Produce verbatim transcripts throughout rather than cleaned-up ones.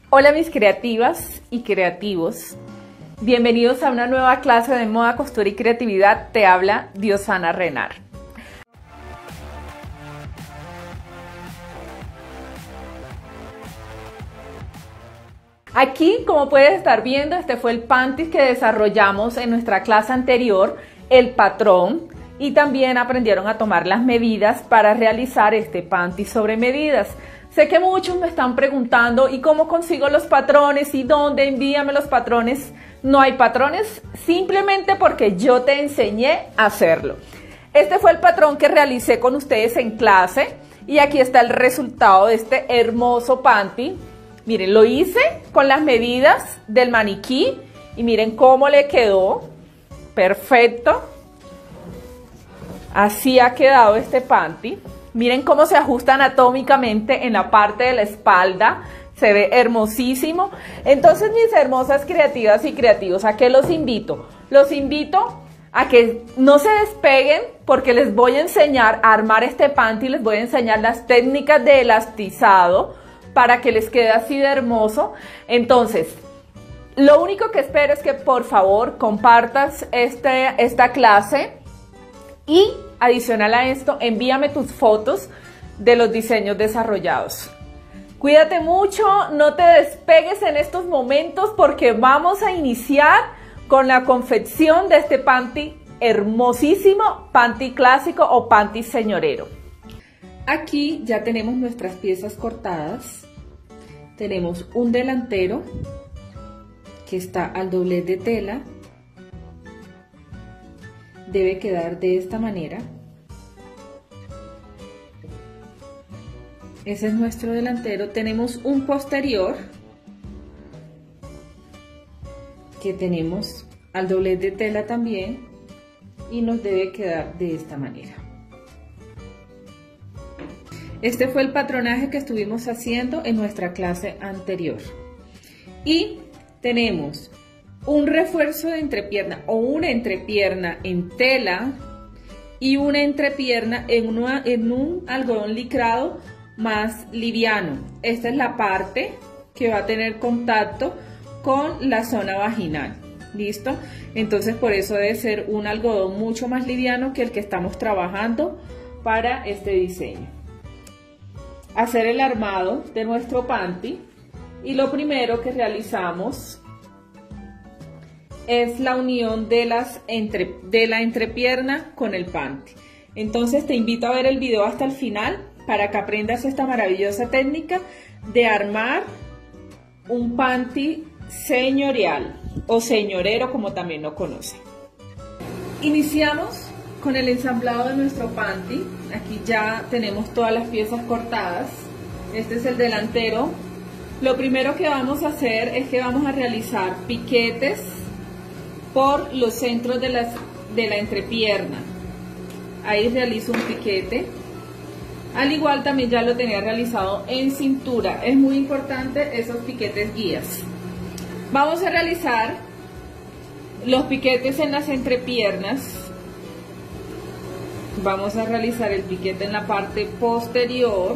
Hola mis creativas y creativos, bienvenidos a una nueva clase de moda, costura y creatividad. Te habla Diosana Renar. Aquí, como puedes estar viendo, este fue el panty que desarrollamos en nuestra clase anterior, el patrón, y también aprendieron a tomar las medidas para realizar este panty sobre medidas. Sé que muchos me están preguntando, ¿y cómo consigo los patrones? ¿Y dónde? Envíame los patrones. No hay patrones, simplemente porque yo te enseñé a hacerlo. Este fue el patrón que realicé con ustedes en clase y aquí está el resultado de este hermoso panty. Miren, lo hice con las medidas del maniquí y miren cómo le quedó. Perfecto. Así ha quedado este panty. Miren cómo se ajusta anatómicamente en la parte de la espalda. Se ve hermosísimo. Entonces, mis hermosas creativas y creativos, ¿a qué los invito? Los invito a que no se despeguen porque les voy a enseñar a armar este panty. Les voy a enseñar las técnicas de elastizado para que les quede así de hermoso. Entonces, lo único que espero es que por favor compartas este, esta clase y adicional a esto, envíame tus fotos de los diseños desarrollados. Cuídate mucho, no te despegues en estos momentos porque vamos a iniciar con la confección de este panty hermosísimo, panty clásico o panty señorero. Aquí ya tenemos nuestras piezas cortadas. Tenemos un delantero que está al doblez de tela. Debe quedar de esta manera. Ese es nuestro delantero. Tenemos un posterior que tenemos al doblez de tela también y nos debe quedar de esta manera. Este fue el patronaje que estuvimos haciendo en nuestra clase anterior. Y tenemos un refuerzo de entrepierna o una entrepierna en tela y una entrepierna en, una, en un algodón licrado más liviano. Esta es la parte que va a tener contacto con la zona vaginal. ¿Listo? Entonces por eso debe ser un algodón mucho más liviano que el que estamos trabajando para este diseño. Hacer el armado de nuestro panty y lo primero que realizamos es la unión de, las entre, de la entrepierna con el panty. Entonces te invito a ver el video hasta el final para que aprendas esta maravillosa técnica de armar un panty señorial o señorero, como también lo conocen. Iniciamos con el ensamblado de nuestro panty. Aquí ya tenemos todas las piezas cortadas. Este es el delantero. Lo primero que vamos a hacer es que vamos a realizar piquetes por los centros de, las, de la entrepierna. Ahí realizo un piquete. Al igual también ya lo tenía realizado en cintura. Es muy importante esos piquetes guías. Vamos a realizar los piquetes en las entrepiernas. Vamos a realizar el piquete en la parte posterior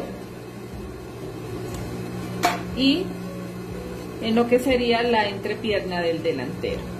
y en lo que sería la entrepierna del delantero.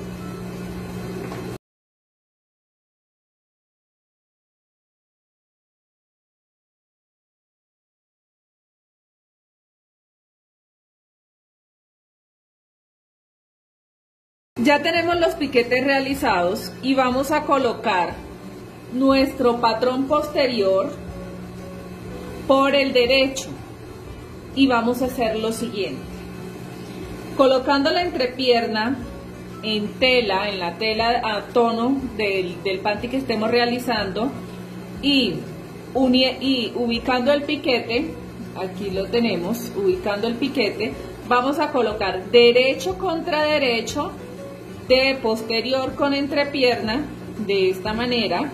Ya tenemos los piquetes realizados y vamos a colocar nuestro patrón posterior por el derecho y vamos a hacer lo siguiente. Colocando la entrepierna en tela, en la tela a tono del, del panty que estemos realizando y, uni, y ubicando el piquete, aquí lo tenemos, ubicando el piquete, vamos a colocar derecho contra derecho de posterior con entrepierna de esta manera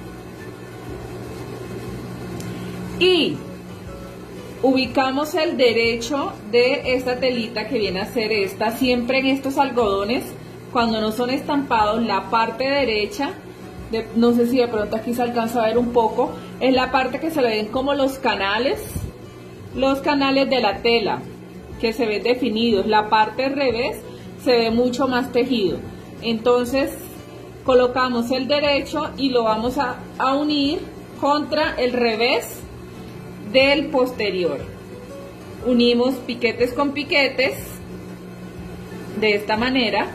y ubicamos el derecho de esta telita que viene a ser esta. Siempre en estos algodones, cuando no son estampados, la parte derecha, de, no sé si de pronto aquí se alcanza a ver un poco, es la parte que se le ven como los canales, los canales de la tela. que se ven definidos. La parte al revés se ve mucho más tejido. Entonces colocamos el derecho y lo vamos a, a unir contra el revés del posterior. Unimos piquetes con piquetes de esta manera.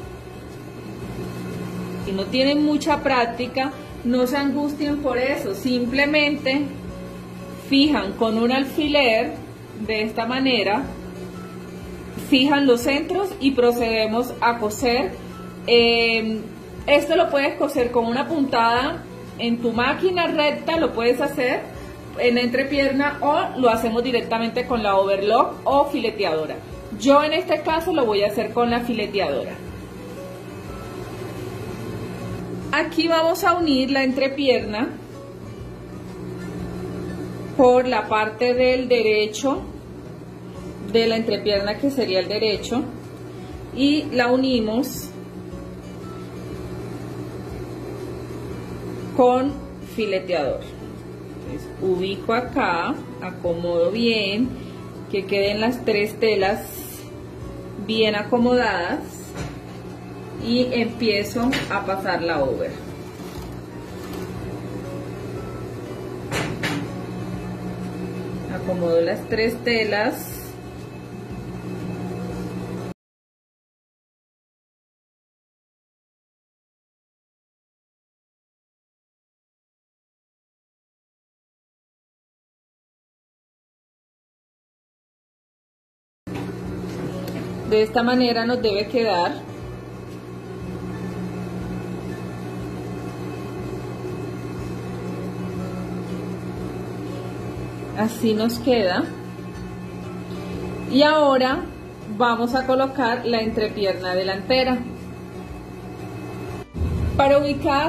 Si no tienen mucha práctica, no se angustien por eso, simplemente fijan con un alfiler de esta manera, fijan los centros y procedemos a coser. Eh, esto lo puedes coser con una puntada en tu máquina recta, lo puedes hacer en la entrepierna, o lo hacemos directamente con la overlock o fileteadora. Yo en este caso lo voy a hacer con la fileteadora. Aquí vamos a unir la entrepierna por la parte del derecho de la entrepierna, que sería el derecho, y la unimos con fileteador. Entonces, ubico acá, acomodo bien, que queden las tres telas bien acomodadas y empiezo a pasar la over. Acomodo las tres telas. De esta manera nos debe quedar. Así nos queda. Y ahora vamos a colocar la entrepierna delantera. Para ubicar,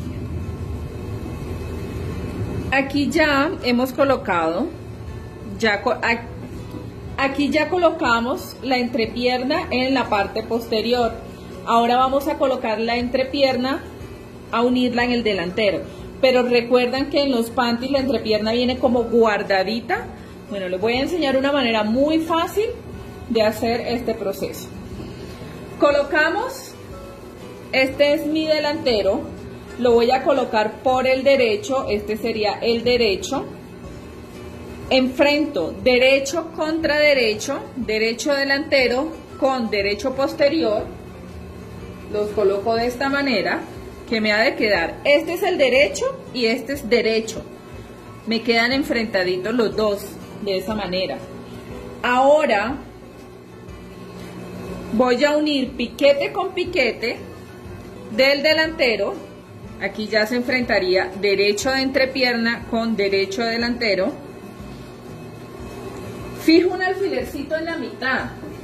aquí ya hemos colocado, ya aquí ya colocamos la entrepierna en la parte posterior. Ahora vamos a colocar la entrepierna, a unirla en el delantero. Pero recuerdan que en los panties la entrepierna viene como guardadita. Bueno, les voy a enseñar una manera muy fácil de hacer este proceso. Colocamos, este es mi delantero, lo voy a colocar por el derecho, este sería el derecho. Enfrento derecho contra derecho, derecho delantero con derecho posterior. Los coloco de esta manera, que me ha de quedar, este es el derecho y este es derecho, me quedan enfrentaditos los dos, de esa manera. Ahora voy a unir piquete con piquete del delantero, aquí ya se enfrentaría derecho de entrepierna con derecho delantero, fijo un alfilercito en la mitad.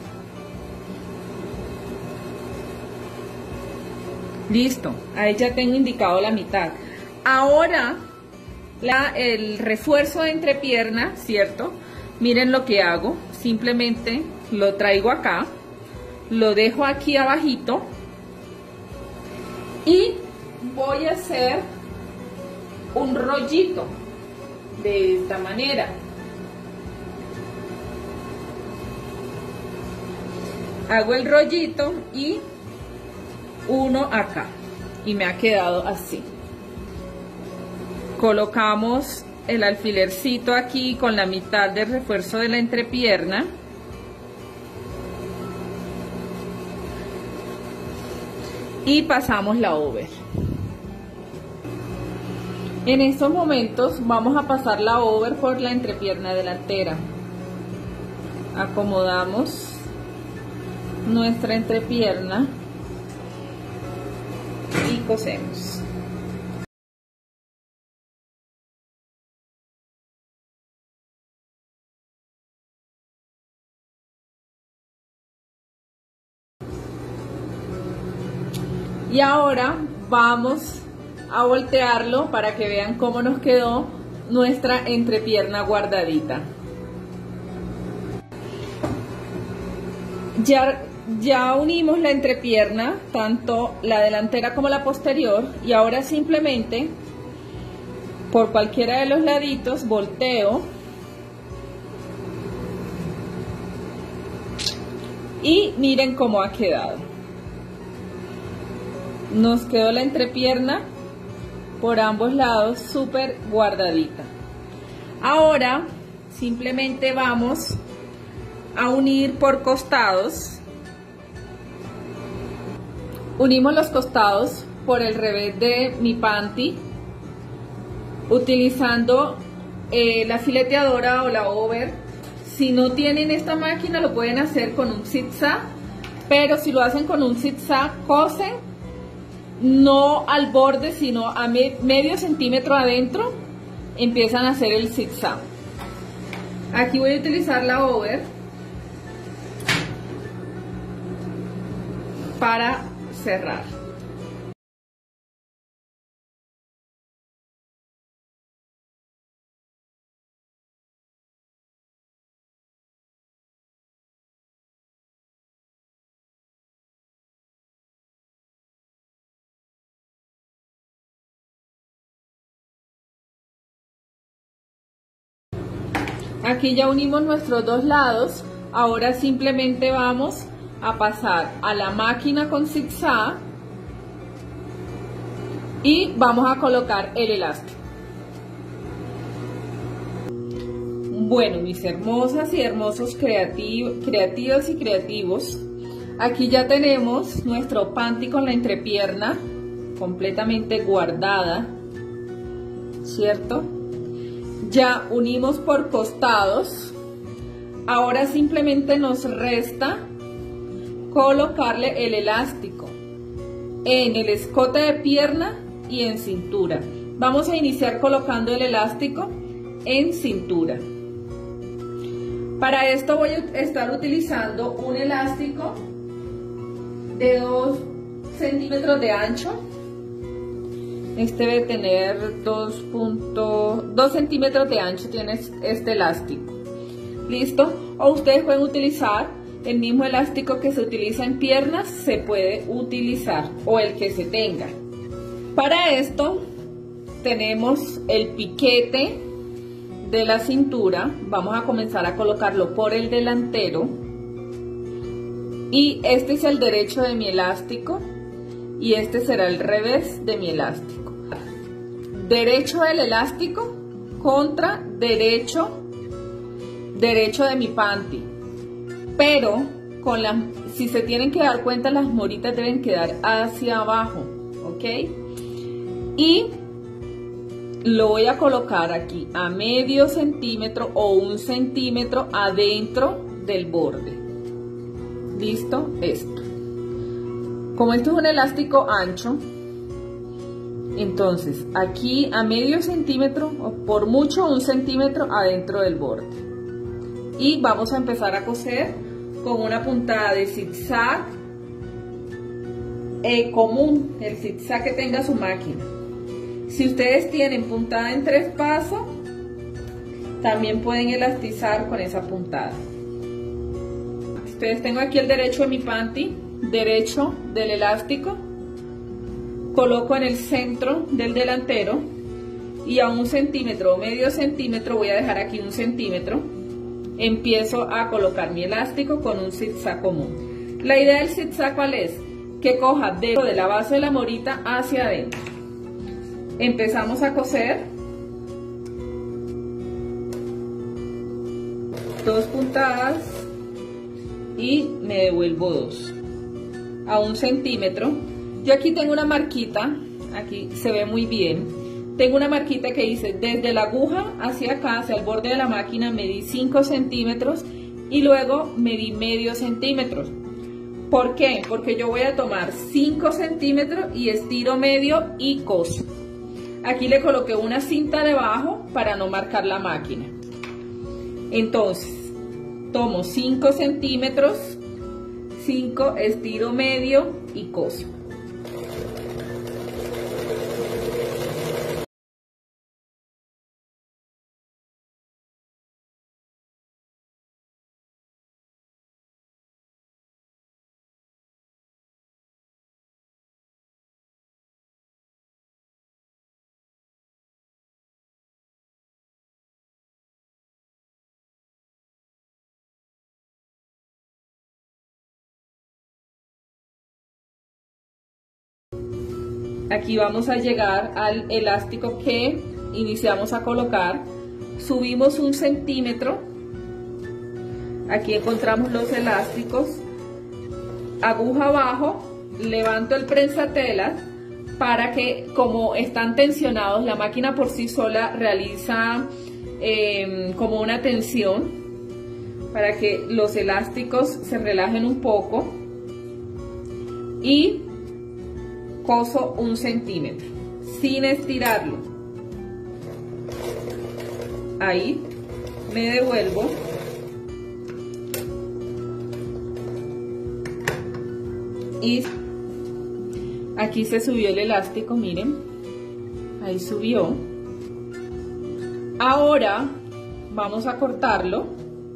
Listo, ahí ya tengo indicado la mitad. Ahora la, el refuerzo de entrepierna, ¿cierto? Miren lo que hago, simplemente lo traigo acá, lo dejo aquí abajito y voy a hacer un rollito de esta manera. Hago el rollito y uno acá y me ha quedado así. Colocamos el alfilercito aquí con la mitad del refuerzo de la entrepierna y pasamos la over. En estos momentos vamos a pasar la over por la entrepierna delantera. Acomodamos nuestra entrepierna y cosemos. Y ahora vamos a voltearlo para que vean cómo nos quedó nuestra entrepierna guardadita. Ya Ya unimos la entrepierna, tanto la delantera como la posterior, y ahora simplemente por cualquiera de los laditos volteo Y miren cómo ha quedado. Nos quedó la entrepierna por ambos lados súper guardadita. Ahora simplemente vamos a unir por costados. Unimos los costados por el revés de mi panty utilizando eh, la fileteadora o la over. Si no tienen esta máquina lo pueden hacer con un zigzag, pero si lo hacen con un zigzag, cosen no al borde sino a me medio centímetro adentro, empiezan a hacer el zigzag. Aquí voy a utilizar la over para cerrar. Aquí ya unimos nuestros dos lados. Ahora simplemente vamos a pasar a la máquina con zigzag y vamos a colocar el elástico. Bueno, mis hermosas y hermosos creativ creativos y creativos, aquí ya tenemos nuestro panty con la entrepierna completamente guardada, ¿cierto? Ya unimos por costados. Ahora simplemente nos resta colocarle el elástico en el escote de pierna y en cintura. Vamos a iniciar colocando el elástico en cintura. Para esto voy a estar utilizando un elástico de dos centímetros de ancho. Este debe tener dos centímetros de ancho, tiene este elástico. ¿Listo? O ustedes pueden utilizar el mismo elástico que se utiliza en piernas, se puede utilizar, o el que se tenga. Para esto tenemos el piquete de la cintura. Vamos a comenzar a colocarlo por el delantero. Y este es el derecho de mi elástico y este será el revés de mi elástico. Derecho del elástico contra derecho derecho de mi panty, pero con la, si se tienen que dar cuenta, las moritas deben quedar hacia abajo, ¿ok? Y lo voy a colocar aquí a medio centímetro o un centímetro adentro del borde. ¿Listo? Esto. Como esto es un elástico ancho, entonces aquí a medio centímetro o por mucho un centímetro adentro del borde. Y vamos a empezar a coser con una puntada de zigzag eh, común, el zigzag que tenga su máquina. Si ustedes tienen puntada en tres pasos, también pueden elastizar con esa puntada. Entonces tengo aquí el derecho de mi panty, derecho del elástico, coloco en el centro del delantero y a un centímetro o medio centímetro, voy a dejar aquí un centímetro, empiezo a colocar mi elástico con un zigzag común. La idea del zigzag, ¿cuál es? Que coja de la base de la morita hacia adentro. Empezamos a coser dos puntadas y me devuelvo dos a un centímetro. Yo aquí tengo una marquita, aquí se ve muy bien. Tengo una marquita que dice desde la aguja hacia acá, hacia el borde de la máquina, medí cinco centímetros y luego medí medio centímetro. ¿Por qué? Porque yo voy a tomar cinco centímetros y estiro medio y coso. Aquí le coloqué una cinta debajo para no marcar la máquina. Entonces, tomo cinco centímetros, cinco, estiro medio y coso. Aquí vamos a llegar al elástico que iniciamos a colocar, subimos un centímetro, aquí encontramos los elásticos, aguja abajo, levanto el prensatelas para que, como están tensionados, la máquina por sí sola realiza eh, como una tensión para que los elásticos se relajen un poco, y coso un centímetro sin estirarlo. Ahí me devuelvo y aquí se subió el elástico, miren, ahí subió. Ahora vamos a cortarlo.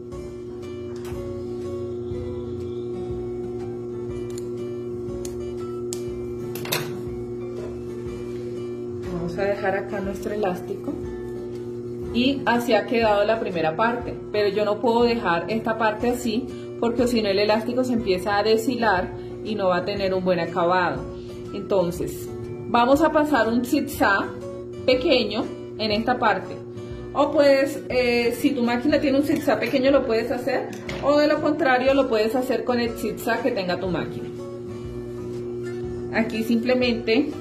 Vamos a dejar acá nuestro elástico. Y así ha quedado la primera parte, pero yo no puedo dejar esta parte así porque si no el elástico se empieza a deshilar y no va a tener un buen acabado. Entonces vamos a pasar un zigzag pequeño en esta parte, o puedes, eh, si tu máquina tiene un zigzag pequeño lo puedes hacer, o de lo contrario lo puedes hacer con el zigzag que tenga tu máquina. Aquí simplemente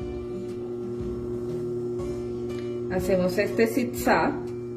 hacemos este zigzag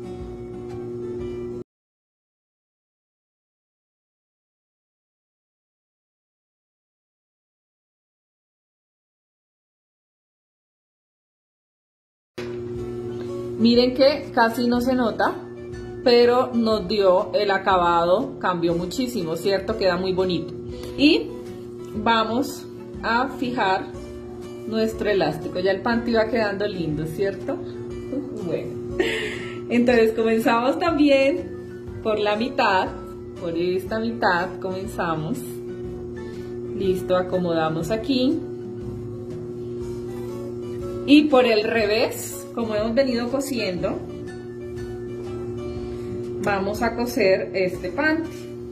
miren que casi no se nota, pero nos dio el acabado, cambió muchísimo, ¿cierto? Queda muy bonito. Y vamos a fijar nuestro elástico, ya el panty va quedando lindo, ¿cierto? Bueno, entonces comenzamos también por la mitad, por esta mitad comenzamos. Listo, acomodamos aquí. Y por el revés, como hemos venido cosiendo, vamos a coser este panty.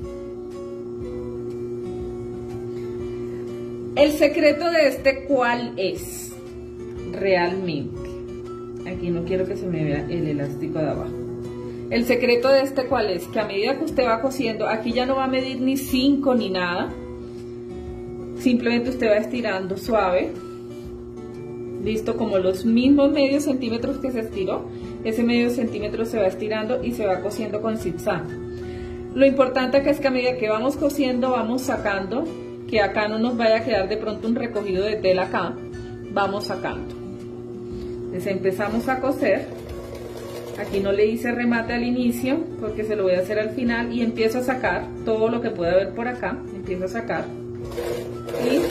El secreto de este, ¿cuál es? Realmente. Aquí no quiero que se me vea el elástico de abajo. El secreto de este, ¿cuál es? Que a medida que usted va cosiendo, aquí ya no va a medir ni cinco ni nada. Simplemente usted va estirando suave. Listo, como los mismos medios centímetros que se estiró, ese medio centímetro se va estirando y se va cosiendo con zigzag. Lo importante que es que a medida que vamos cosiendo, vamos sacando, que acá no nos vaya a quedar de pronto un recogido de tela acá, vamos sacando. Entonces empezamos a coser. Aquí no le hice remate al inicio porque se lo voy a hacer al final, y empiezo a sacar todo lo que pueda haber por acá. Empiezo a sacar y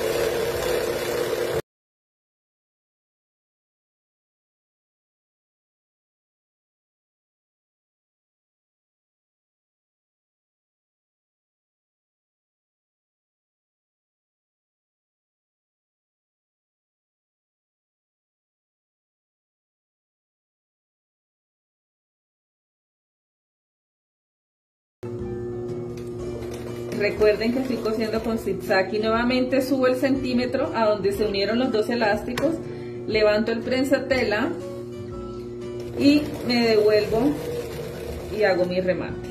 recuerden que estoy cosiendo con zigzag, y nuevamente subo el centímetro a donde se unieron los dos elásticos, levanto el prensatela y me devuelvo y hago mi remate.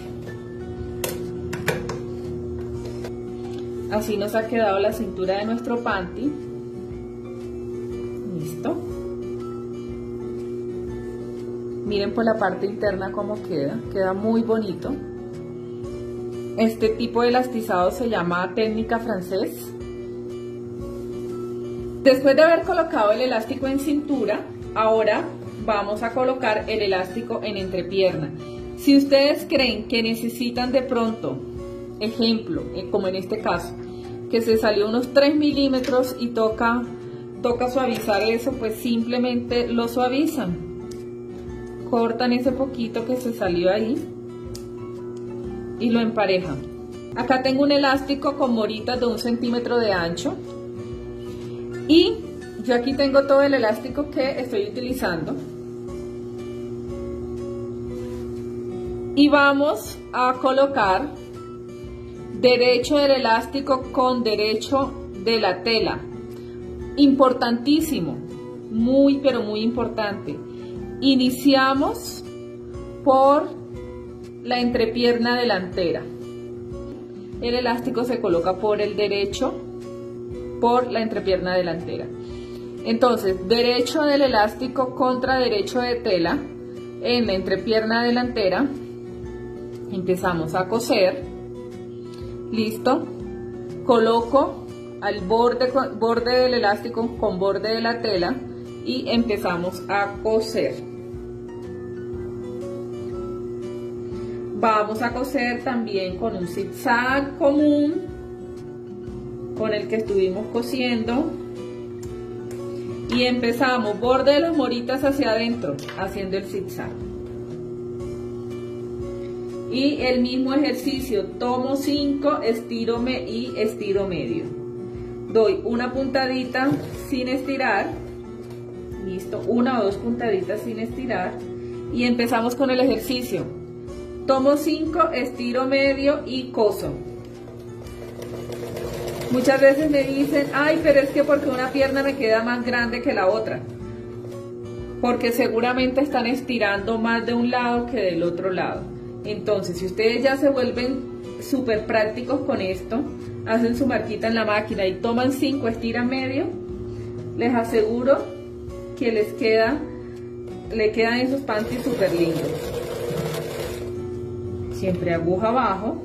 Así nos ha quedado la cintura de nuestro panty. Listo. Miren por la parte interna cómo queda, queda muy bonito. Este tipo de elastizado se llama técnica francés. Después de haber colocado el elástico en cintura, ahora vamos a colocar el elástico en entrepierna. Si ustedes creen que necesitan de pronto, ejemplo, como en este caso, que se salió unos tres milímetros y toca, toca suavizar eso, pues simplemente lo suavizan. Cortan ese poquito que se salió ahí y lo emparejan. Acá tengo un elástico con moritas de un centímetro de ancho, y yo aquí tengo todo el elástico que estoy utilizando, y vamos a colocar derecho del elástico con derecho de la tela. Importantísimo, muy pero muy importante. Iniciamos por la entrepierna delantera. El elástico se coloca por el derecho, por la entrepierna delantera. Entonces, derecho del elástico contra derecho de tela en la entrepierna delantera. Empezamos a coser. Listo. Coloco al borde, borde del elástico con borde de la tela y empezamos a coser. Vamos a coser también con un zigzag común con el que estuvimos cosiendo y empezamos borde de las moritas hacia adentro haciendo el zigzag. Y el mismo ejercicio, tomo cinco, estiro me y estiro medio. Doy una puntadita sin estirar, listo, una o dos puntaditas sin estirar y empezamos con el ejercicio. Tomo cinco, estiro medio y coso. Muchas veces me dicen, ay, pero es que porque una pierna me queda más grande que la otra. Porque seguramente están estirando más de un lado que del otro lado. Entonces, si ustedes ya se vuelven súper prácticos con esto, hacen su marquita en la máquina y toman cinco, estiran medio, les aseguro que les queda, le quedan esos panties súper lindos. Siempre aguja abajo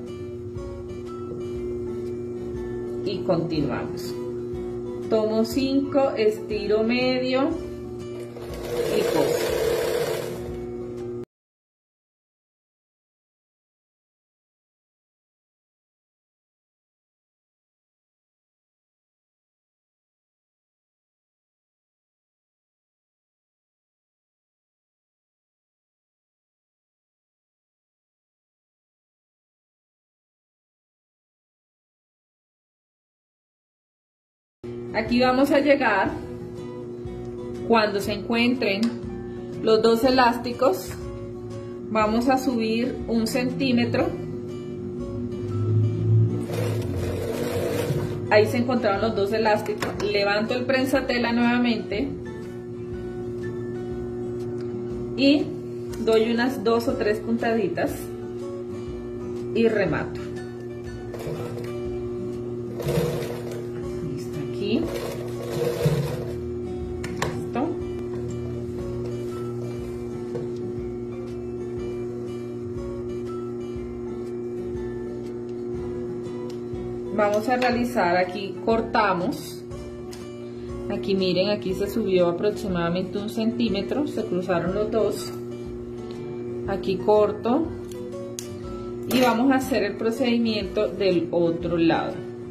y continuamos. Tomo cinco, estiro medio y coso. Aquí vamos a llegar cuando se encuentren los dos elásticos, vamos a subir un centímetro. Ahí se encontraron los dos elásticos, levanto el prensatela nuevamente y doy unas dos o tres puntaditas y remato. Listo. Vamos a realizar, aquí cortamos, aquí miren, aquí se subió aproximadamente un centímetro, se cruzaron los dos, aquí corto y vamos a hacer el procedimiento del otro lado.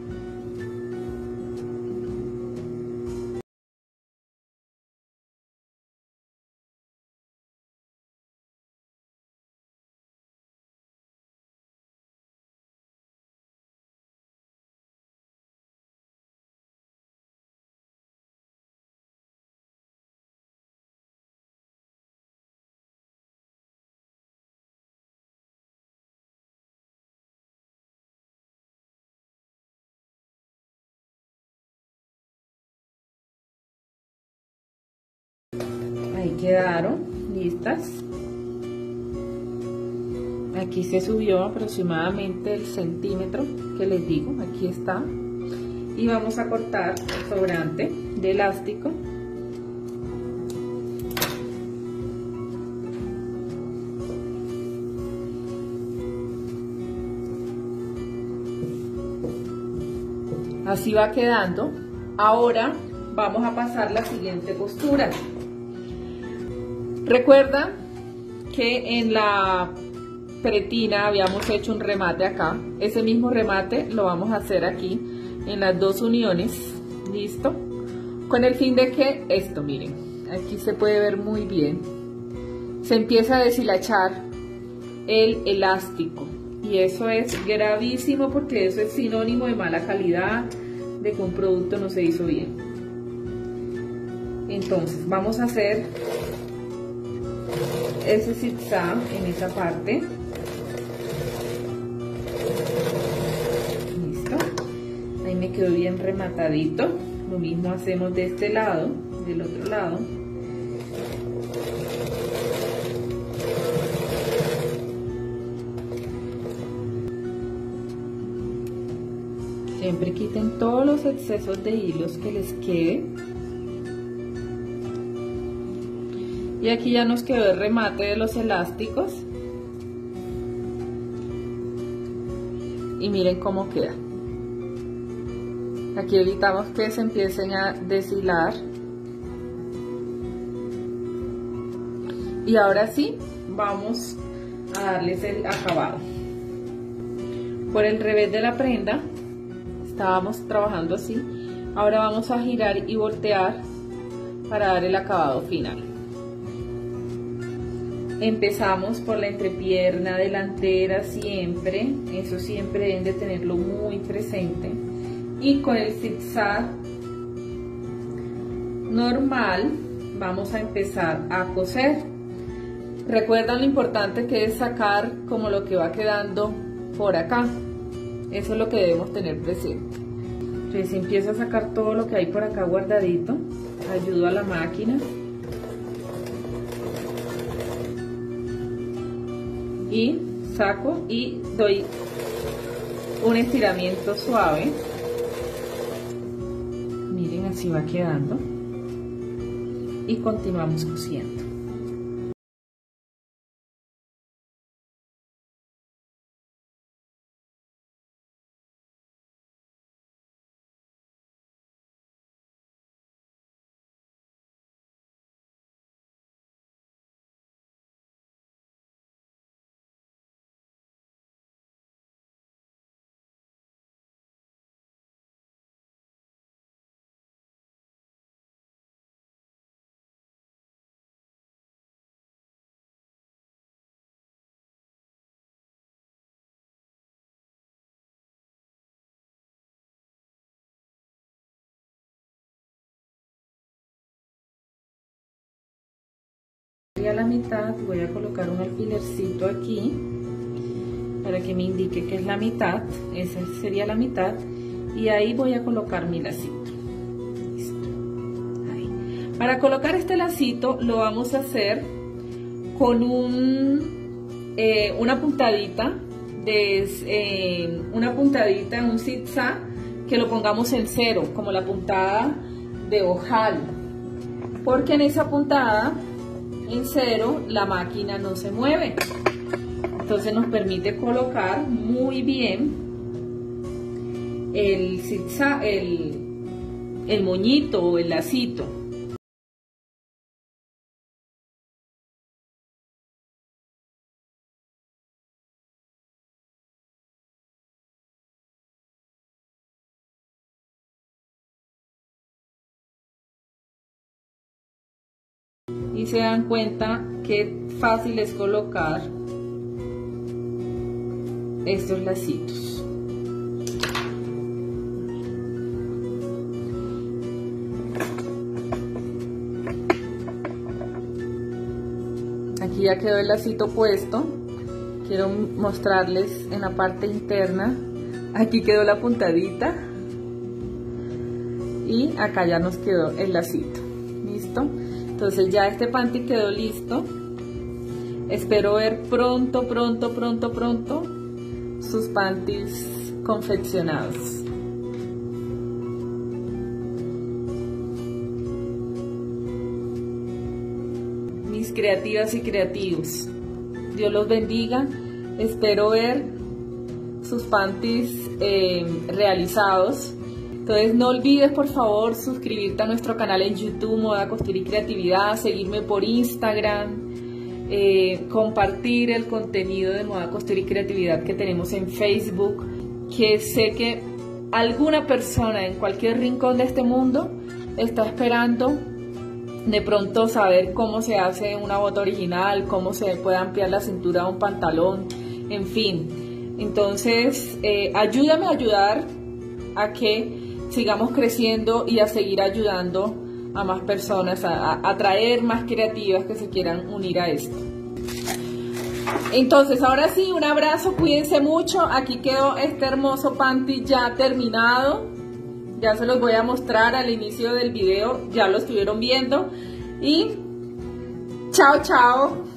Ahí quedaron listas. Aquí se subió aproximadamente el centímetro que les digo, aquí está. Y vamos a cortar el sobrante de elástico. Así va quedando. Ahora vamos a pasar la siguiente costura. Recuerda que en la pretina habíamos hecho un remate acá. Ese mismo remate lo vamos a hacer aquí en las dos uniones. Listo. Con el fin de que esto, miren, aquí se puede ver muy bien. Se empieza a deshilachar el elástico. Y eso es gravísimo porque eso es sinónimo de mala calidad, de que un producto no se hizo bien. Entonces vamos a hacer ese zigzag en esa parte. Listo. Ahí me quedó bien rematadito. Lo mismo hacemos de este lado, del otro lado. Siempre quiten todos los excesos de hilos que les quede. Y aquí ya nos quedó el remate de los elásticos. Y miren cómo queda. Aquí evitamos que se empiecen a deshilar. Y ahora sí, vamos a darles el acabado. Por el revés de la prenda, estábamos trabajando así. Ahora vamos a girar y voltear para dar el acabado final. Empezamos por la entrepierna delantera siempre, eso siempre deben de tenerlo muy presente. Y con el zigzag normal vamos a empezar a coser. Recuerdan lo importante que es sacar como lo que va quedando por acá. Eso es lo que debemos tener presente. Entonces empiezo a sacar todo lo que hay por acá guardadito. Ayudo a la máquina. Y saco y doy un estiramiento suave. Miren, así va quedando. Y continuamos cosiendo. A la mitad voy a colocar un alfilercito aquí para que me indique que es la mitad. Esa sería la mitad y ahí voy a colocar mi lacito. Listo. Ahí. Para colocar este lacito lo vamos a hacer con un eh, una puntadita de eh, una puntadita en un zigzag que lo pongamos en cero, como la puntada de ojal, porque en esa puntada en cero la máquina no se mueve, entonces nos permite colocar muy bien el zigzag, el, el moñito o el lacito. Y se dan cuenta qué fácil es colocar estos lacitos. Aquí ya quedó el lacito puesto. Quiero mostrarles en la parte interna. Aquí quedó la puntadita y acá ya nos quedó el lacito. ¿Listo? Entonces ya este panty quedó listo. Espero ver pronto, pronto, pronto, pronto sus panties confeccionados. Mis creativas y creativos, Dios los bendiga. Espero ver sus panties eh, realizados. Entonces no olvides por favor suscribirte a nuestro canal en YouTube, Moda, Costura y Creatividad, seguirme por Instagram, eh, compartir el contenido de Moda, Costura y Creatividad que tenemos en Facebook, que sé que alguna persona en cualquier rincón de este mundo está esperando de pronto saber cómo se hace una bota original, cómo se puede ampliar la cintura de un pantalón, en fin. Entonces eh, ayúdame a ayudar a que sigamos creciendo y a seguir ayudando a más personas, a, a atraer más creativas que se quieran unir a esto. Entonces, ahora sí, un abrazo, cuídense mucho. Aquí quedó este hermoso panty ya terminado. Ya se los voy a mostrar al inicio del video, ya lo estuvieron viendo. Y chao, chao.